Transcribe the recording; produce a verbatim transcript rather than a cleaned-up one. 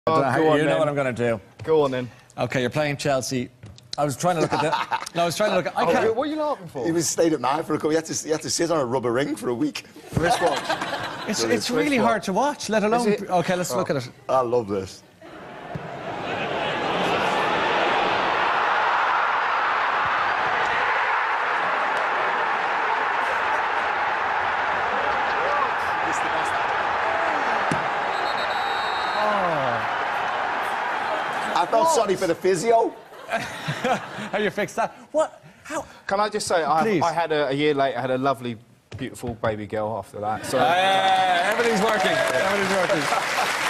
Oh, I don't know how, go on, you know then. what I'm going to do. Go on then. Okay, you're playing Chelsea. I was trying to look at the. No, I was trying to look at. I Oh, can't. what are you laughing for? He was stayed at man for a couple. He had to, he had to sit on a rubber ring for a week. Wristwatch. It's, it's really Wristwatch. hard to watch, let alone. Is it? Okay, let's Oh. look at it. I love this. I felt What? sorry for the physio. How you fix that? What? How? Can I just say, I, Please. I had a, a year later, I had a lovely, beautiful baby girl after that. So. Uh, everything's working. Everything's working.